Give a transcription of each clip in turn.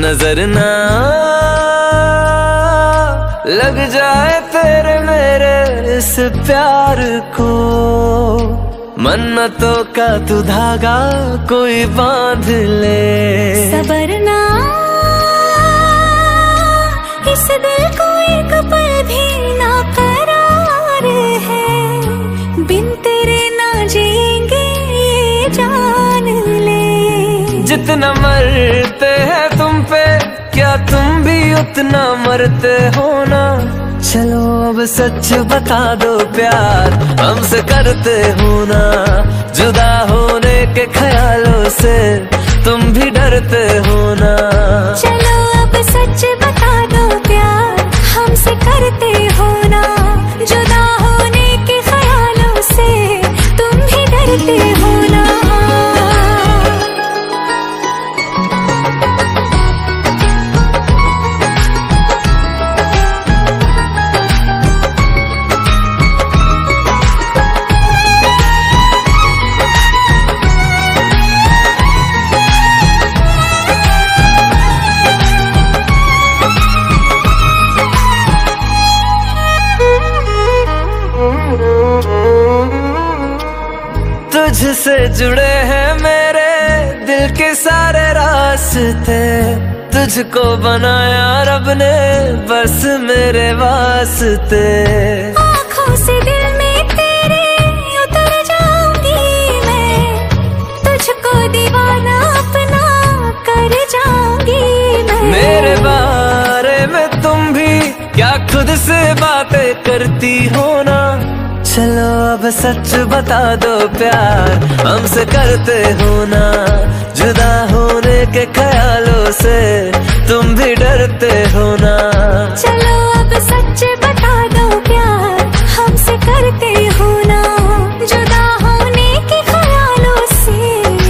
नजर ना लग जाए तेरे मेरे इस प्यार को। मन्नतों का तू धागा कोई बांध ले। सबर ना इस दिल को एक पल भी ना करार है। बिन तेरे ना जिएंगे ये जान ले। जितना मरते हैं तुम पे क्या तुम भी उतना मरते हो ना। चलो अब सच बता दो प्यार हमसे करते हो ना। जुदा होने के ख्यालों से तुम भी डरते हो ना। चलो अब सच बता दो प्यार हमसे करते हो ना। जुदा होने के ख्यालों से तुम भी डरते हो ना। तुझसे जुड़े हैं मेरे दिल के सारे रास्ते। तुझको बनाया रब ने बस मेरे वास्ते। आँखों से दिल में तेरे उतर जाऊंगी मैं। तुझको दीवाना अपना कर जाऊंगी मैं। मेरे बारे में तुम भी क्या खुद से बातें करती हो ना। चलो अब सच बता दो प्यार हमसे करते हो ना। जुदा होने के ख्यालों से तुम भी डरते हो ना। चलो अब सच बता दो प्यार हमसे करते हो ना। जुदा होने के ख्यालों से।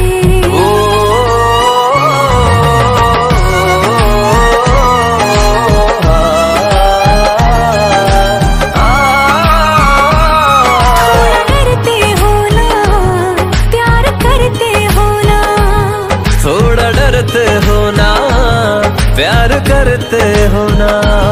डरते हो ना प्यार करते हो ना।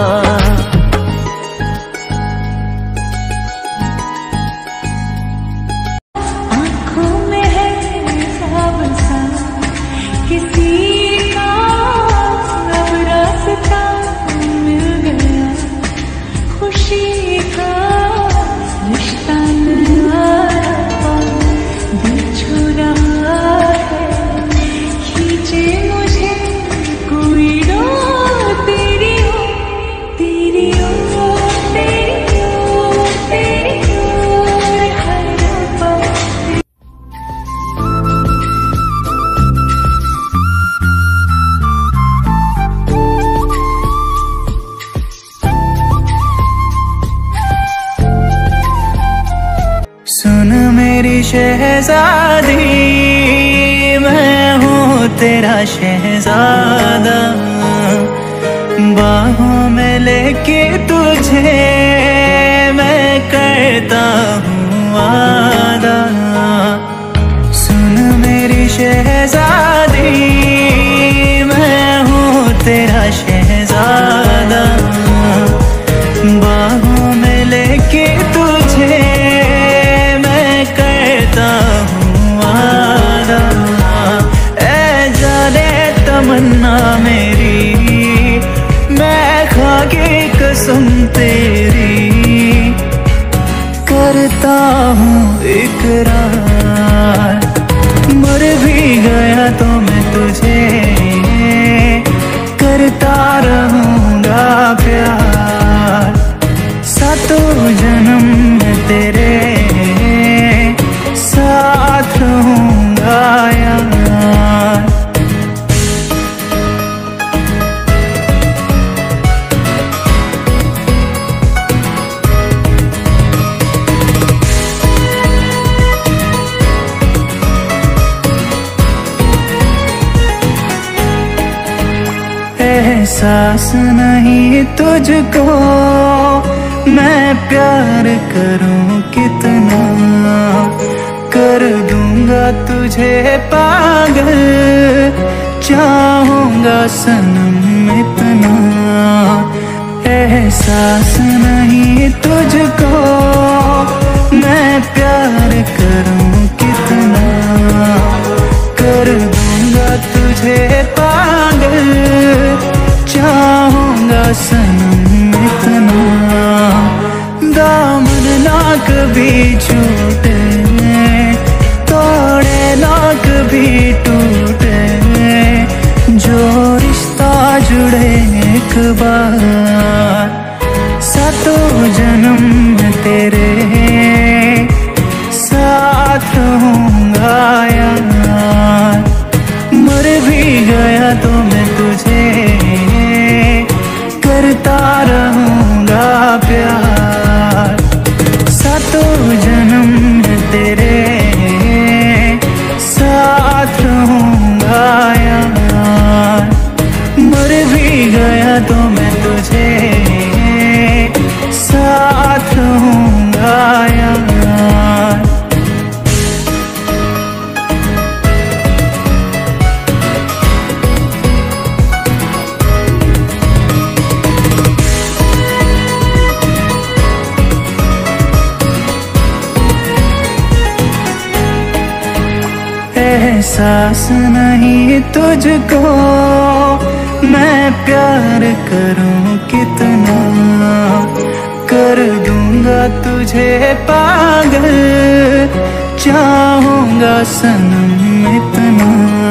आँखों में है साब सा किसी का अब रास्ता मिल गया। खुशी का रिश्ता नया दिल छू रहा है। मुझे कोई तेरी हो तेरी हो तेरी हो तेरी हो हर पल। सुन मेरी शहजादी मैं हूँ तेरा शहजादा। बाहों में लेके तुझे मैं करता हूँ वादा। सुन मेरी शहजादी मैं हूँ तेरा शहजादा। बाहों में लेके तुझे मैं करता हूँ वादा। तमन्ना मेरी मैं खाके कसम तेरी करता हूँ इकरार। मर भी गया तो मैं तुझे करता रहूँगा प्यार। सातों जन्म में तेरे साथ रहूँगा यार। एहसास नहीं तुझको मैं प्यार करूं कितना। कर दूंगा तुझे पागल चाहूंगा सनम इतना, एहसास नहीं तुझको मैं प्यार करूं कितना, कर दूंगा तुझे पागल, चाहूंगा सनम इतना, दामन ना कभी छूटे, तोड़े ना कभी टूटे, जो रिश्ता जुड़े एक बार, सातों जन्म में तेरे साथ रहूंगा यार, मर भी गया तो मैं तुझे करता रहूंगा प्यार, सातों जन्म में तेरे साथ रहूंगा यार, मर भी गया तो मैं तुझे साथ रहूंगा यार। एहसास नहीं तुझको मैं प्यार करूं कितना, कर दूंगा तुझे पागल, चाहूंगा सनम इतना,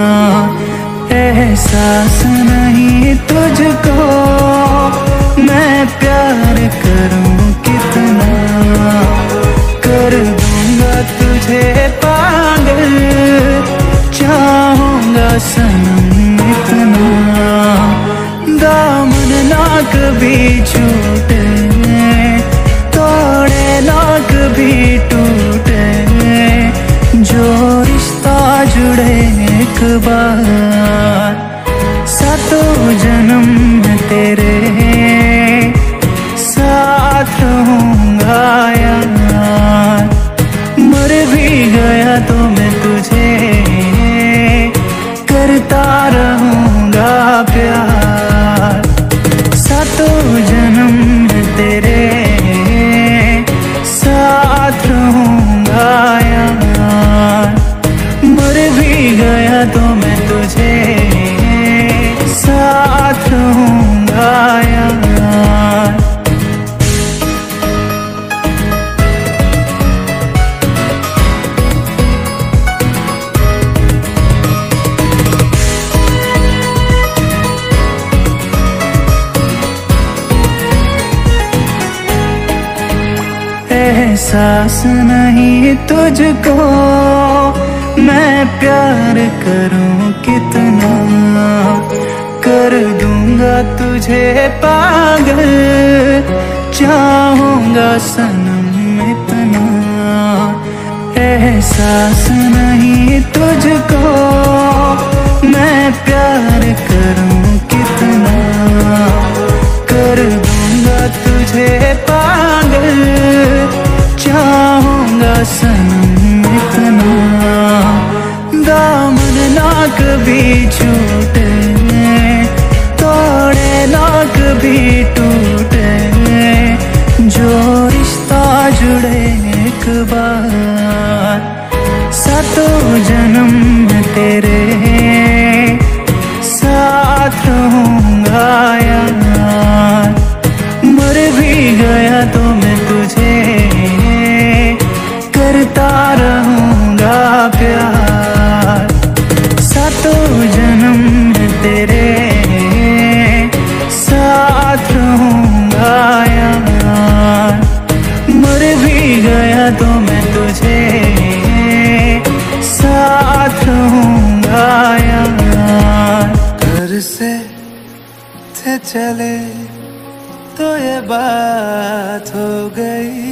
एहसास नहीं तुझको मैं प्यार करूं कितना, कर दूंगा तुझे पागल, चाहूंगा सनम इतना, दामन ना कभी छूटे, तोड़े ना कभी टूटे, जो रिश्ता जुड़े एक बार, सातों जन्म में तेरे साथ रहूंगा यार, मर भी गया तो मैं तुझे करता रहूंगा प्यार, सातों जन्म में तेरे साथ रहूंगा यार, मर भी गया तो मैं तुझे साथ रहूंगा यार। एहसास नहीं तुझको मैं प्यार करूं कितना, कर दूंगा तुझे पागल, चाहूंगा सनम इतना, एहसास नहीं तुझको मैं प्यार करूं कितना, कर दूंगा तुझे पागल, चाहूंगा सनम इतना, दामन ना कभी छूटे, तोड़े ना कभी टूटे, जो रिश्ता जुड़े एक बार, सातों जन्म में तेरे साथ रहूंगा यार, मर भी गया तो मैं तुझे करता रहूंगा प्यार, सातों जन्म में तेरे साथ रहूंगा यार, मर भी गया तो मैं तुझे साथ रहूंगा यार। घर से थे चले तो ये बात हो गई,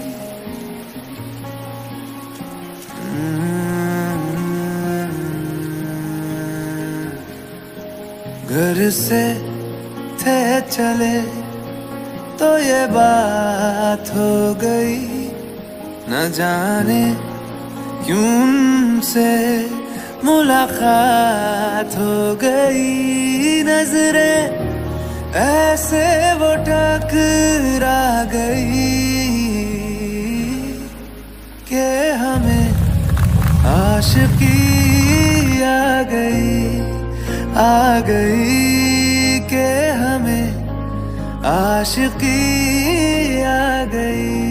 घर से थे चले तो ये बात हो गई, न जाने क्यों से मुलाकात हो गई, नजरें ऐसे वो टकरा गई कि हमें आशिकी आ गई कि हमें आशिकी आ गई।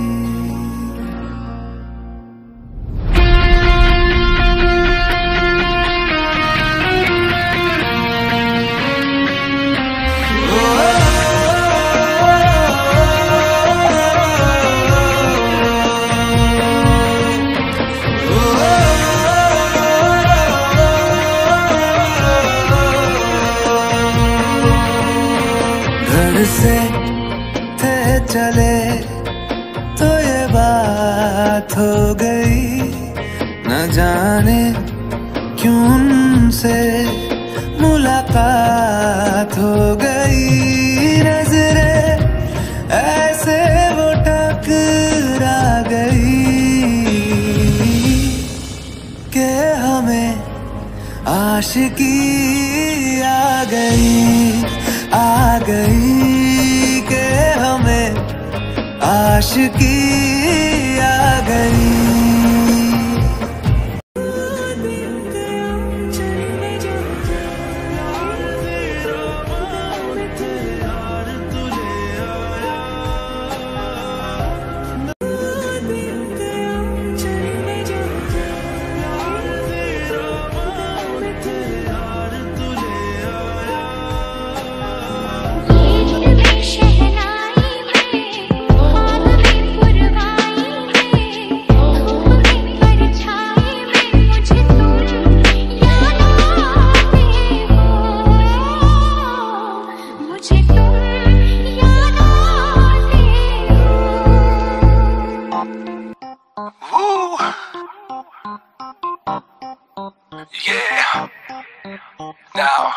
घर से थे चले तो ये बात हो गई, न जाने क्यों उनसे मुलाकात हो गई, नजरें ऐसे वो टकरा गई कि हमें आशिकी आ गई कि हमें आशिकी आ गई। Yeah. Now.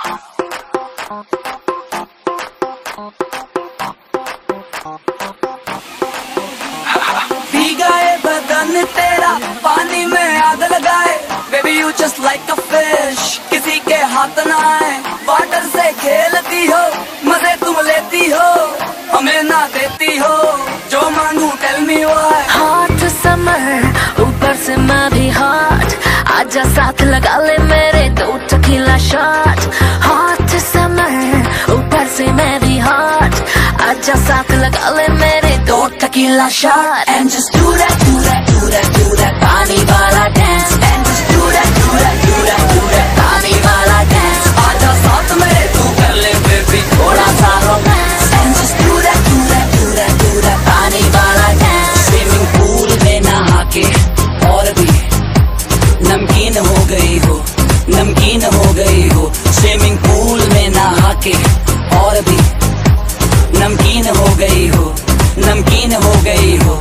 भीगा है बदन तेरा पानी में आग लगाए, baby you just like a fish, किसी के हाथ ना आए, वाटर से खेलती हो, मजे तुम लेती हो, हमें ना देती हो, जो मांगू tell me why. Hot summer ऊपर से मैं भी हॉट, आजा साथ लगा ले मेरे 2 टकीला शॉट। हॉट समर ऊपर से मैं भी हॉट, आजा साथ लगा ले मेरे 2 tequila shot. And just do that, do that, do that, do that पानी वाला dance। And just do that, do that, do that, do that पानी वाला dance। आजा साथ मेरे तू कर ले बेबी थोड़ा सा romance. And just do that, do that, do that, do that पानी वाला dance। स्विमिंग पूल में नहा के और भी नमकीन हो गई हो, नमकीन हो गई हो, स्विमिंग पूल में नहा के और भी नमकीन हो गई हो, नमकीन हो गई हो।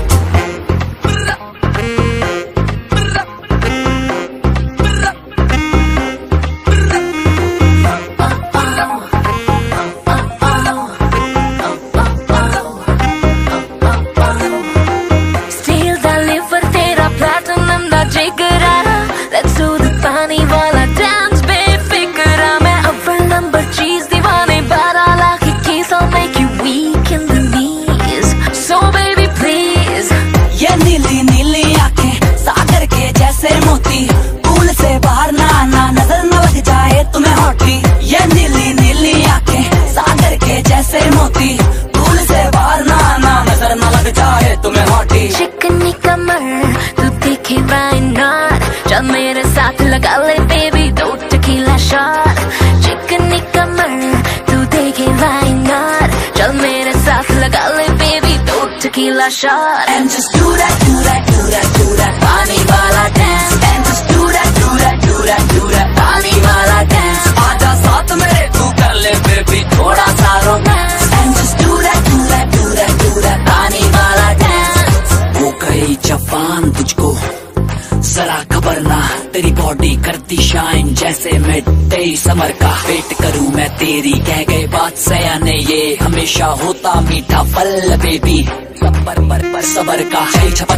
Steal the liver तेरा platinum दा जिगरा, let's do the पानी वाला dance बेफिक्रा। मैं अव्वल नंबर चीज दीवाने 12 lakh keys, I'll make you weak in the knees, so baby please। ये नीली नीली आंखें सागर के जैसे मोती, पूल से बाहर ना आना नजर न लग जाए तुम्हें हॉटी। ये नीली नीली आंखें सागर के जैसे मोती, पूल से बाहर ना आना नजर न लग जाए तुम्हें हॉटी। चिकनी कमर तू दिखे why not, चल मेरे साथ लगा ले baby 2 टकीला शॉट। चिकनी कमर तू देखे why not, चल मेरे साथ लगा ले baby 2 tequila shot. And just do that, do that, do that, do that पानी वाला dance। And just do that, do that, do that, do that पानी वाला dance। आजा साथ मेरे तू कर ले बेबी थोड़ा सा romance. And just do that, do that, do that, do that पानी वाला dance। हो गई जवान तुझको जरा खबर ना, तेरी बॉडी करती शाइन जैसे मिडडे समर का। वेट करूं मैं तेरी कह गए बात सयाने, ये हमेशा होता मीठा फल बेबी, सबर पर सबर का। 6 छपा 6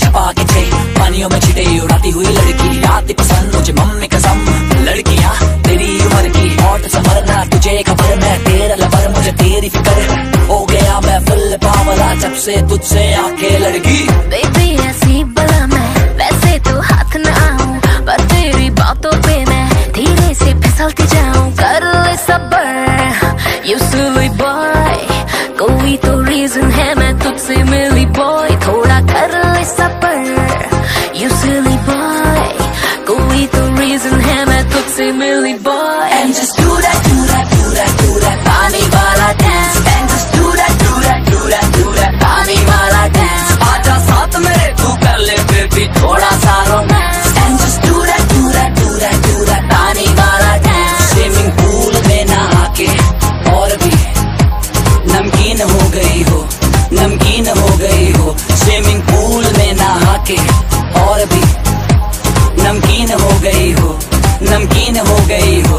छपा के थे पानियों में छिटे उड़ाती हुई लड़की आती पसंद मुझे मम्मी कसम लड़कियां तेरी उम्र की हॉट समरना तुझे खबर मैं तेरा लवर मुझे तेरी फिक्र हो गया मैं फुल पावला जब से तुझसे आके लड़की बेबी ऐसी बला मैं वैसे तो हाथ न आऊं पर तेरी बातों पे मैं धीरे से फिसलती जाऊं कर ले सब्र you silly boy कोई तो रीजन है मैं तुझसे मिली बॉय थोड़ा कर ले सब्र you silly boy कोई तो रीजन है मैं तुझसे मिली boy and just do that do that do that do that पानी वाला dance and just do that do that do that do that पानी वाला dance आजा साथ मेरे तू कर ले बेबी थोड़ा सा romance and just do that do that do that do that पानी वाला dance स्विमिंग पूल में नहा के और भी नमकीन हो गई हो नमकीन हो गई हो स्विमिंग पूल में नहा के और भी नमकीन हो गई हो नमकीन हो गई हो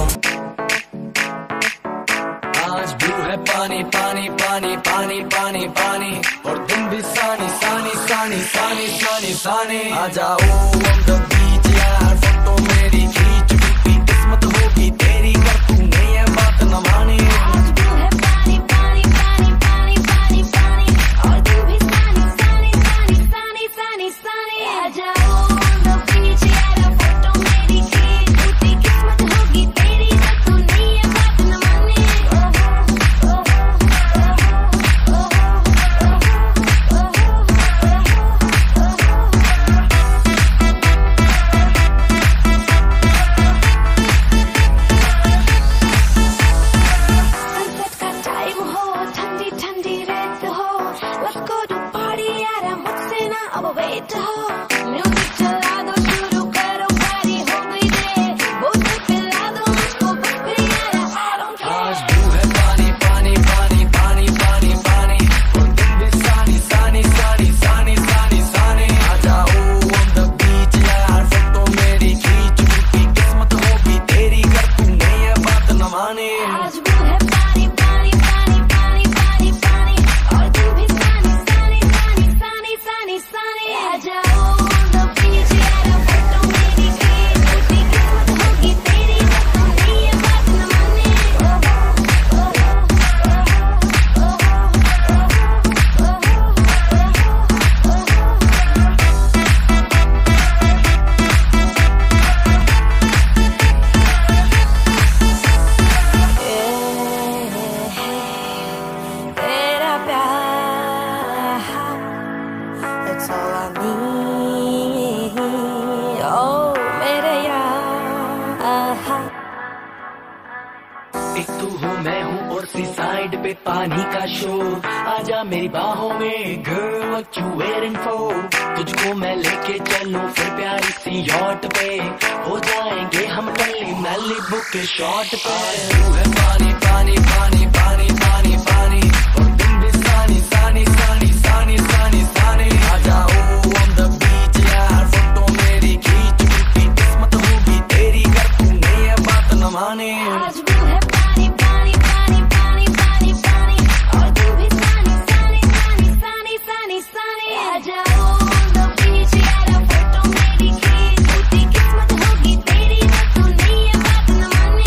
आज ब्लू है पानी पानी पानी पानी पानी पानी और तुम भी सानी सानी सानी सानी सानी सानी आ जाओ on the beach यार फोटो मेरी खींच टूटी किस्मत होगी तेरी कर तूने ये बात न मानी आज ब्लू है पानी पानी पानी पानी पानी पानी और तू भी सानी सानी सानी सानी सानी सानी आ जाओ on the beach यार फोटो मेरी खींच टूटी किस्मत होगी तेरी पर तूने ये बात न मानी सनसेट का टाइम हो ठंडी ठंडी रेत हो लेट्स गो टू पार्टी यार मुझसे ना अब वेट हो म्यूजिक चला दो शुरू करो पार्टी हो गई दे बोतल पिला दो मुझको बस फिर यार I don't care आज ब्लू है पानी पानी पानी पानी पानी पानी और तुम भी सानी सानी सानी सानी सानी सानी आ जाओ on the beach यार फोटो मेरी खींच टूटी किस्मत होगी तेरी कर तूने ये बात न मानी आज ब्लू है पानी पानी पानी पानी पानी पानी और तू भी सानी सानी सानी सानी सानी सानी आ जाओ on the beach यार फोटो मेरी खींच टूटी किस्मत होगी तेरी पर तूने ये बात न मानी तेरा प्यार It's all I need Oh मेरे यार एक तू हो मैं हूँ और सी साइड पे पानी का शोर आजा मेरी बाहों में girl what you waiting for तुझको मैं लेके चलूं फिर प्यारी सी यॉट पे हो जाएंगे हम टल्ली मैलिबू के शॉट पे तू है पानी पानी पानी पानी पानी पानी और तुम भी सानी सानी सानी सानी सानी सानी आ जाओ on the beach यार फोटो मेरी खींच टूटी किस्मत होगी तेरी कर तूने ये बात न मानी आज ब्लू है पानी पानी पानी पानी पानी पानी और तू भी सानी सानी सानी सानी सानी सानी आ जाओ on the beach यार फोटो मेरी खींच टूटी किस्मत होगी तेरी पर तूने ये बात न मानी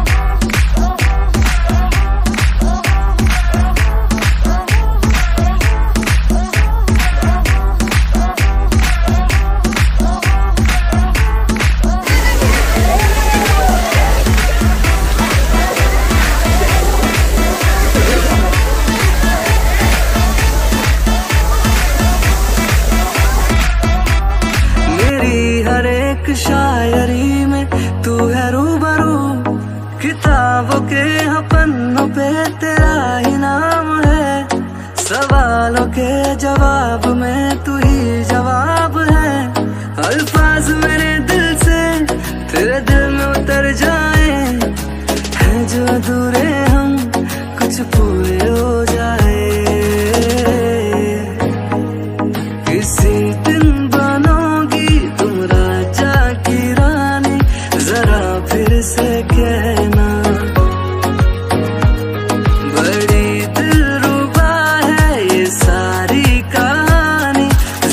मेरी हर एक शायरी में तू है रूबरू किताबों के पन्नों पे तेरा ही नाम है सवालों के जवाब में तू ही जवाब है अल्फाज मेरे दिल से तेरे दिल में उतर जाए हैं जो अधूरे हम कुछ पूरे हो जाए किसी दिन बनोगी तुम राजा की रानी जरा फिर से कहना बड़ी दिलरुबा है ये सारी कहानी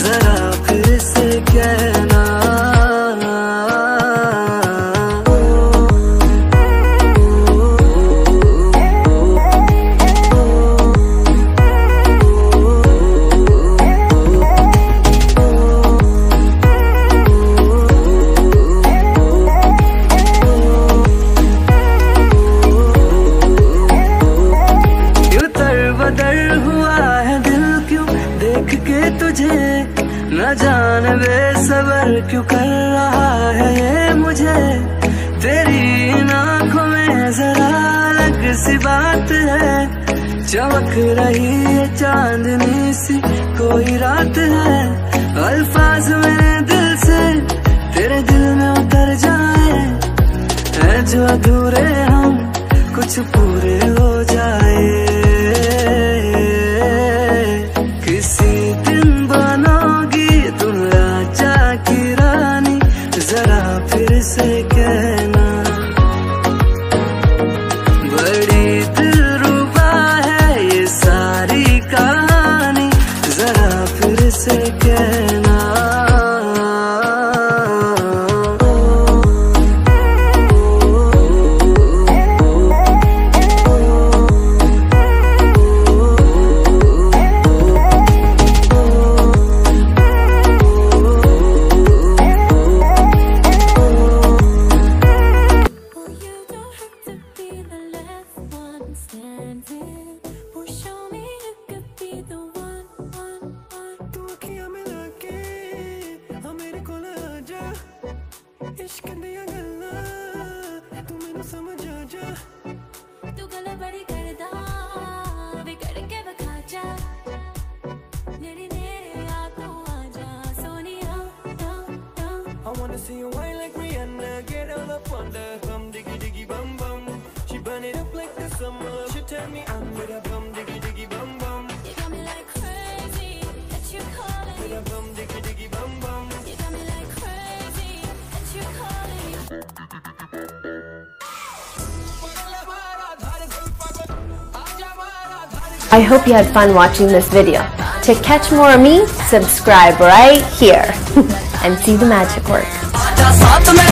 जान बेसबर क्यों कर रहा है ये मुझे, तेरी इन आँखों में जरा अलग सी बात है, चमक रही है चांदनी सी कोई रात है, अल्फाज मेरे दिल से तेरे दिल में उतर जाए, है जो अधूरे हम कुछ पूरे हो जाए, किसी दिन बनोगी तुम राजा की रानी, जरा फिर से कहना, बड़ी दिलरुबा है ये सारी कहानी, जरा फिर से कहना। See you whine like Rihanna, get all up on the bum diggy diggy bum bum. She burn it up like the summer. She turn me on with a bum diggy diggy bum bum. You got me like crazy, that you calling With a bum diggy diggy bum bum. You got me like crazy, that you calling I hope you had fun watching this video. To catch more of me, subscribe right here and see the magic work.